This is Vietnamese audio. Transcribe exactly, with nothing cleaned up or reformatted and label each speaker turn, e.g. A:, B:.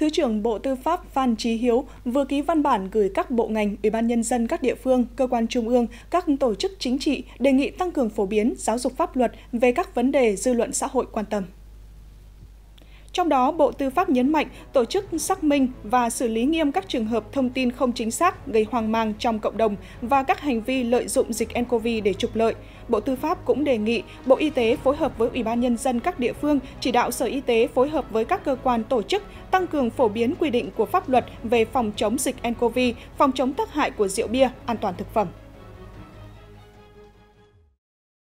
A: Thứ trưởng Bộ Tư pháp Phan Chí Hiếu vừa ký văn bản gửi các bộ ngành, Ủy ban nhân dân các địa phương, cơ quan trung ương, các tổ chức chính trị đề nghị tăng cường phổ biến giáo dục pháp luật về các vấn đề dư luận xã hội quan tâm. Trong đó, Bộ Tư pháp nhấn mạnh tổ chức xác minh và xử lý nghiêm các trường hợp thông tin không chính xác gây hoang mang trong cộng đồng và các hành vi lợi dụng dịch en cô vê để trục lợi. Bộ Tư pháp cũng đề nghị Bộ Y tế phối hợp với Ủy ban nhân dân các địa phương chỉ đạo Sở Y tế phối hợp với các cơ quan tổ chức tăng cường phổ biến quy định của pháp luật về phòng chống dịch en cô vê, phòng chống tác hại của rượu bia, an toàn thực phẩm.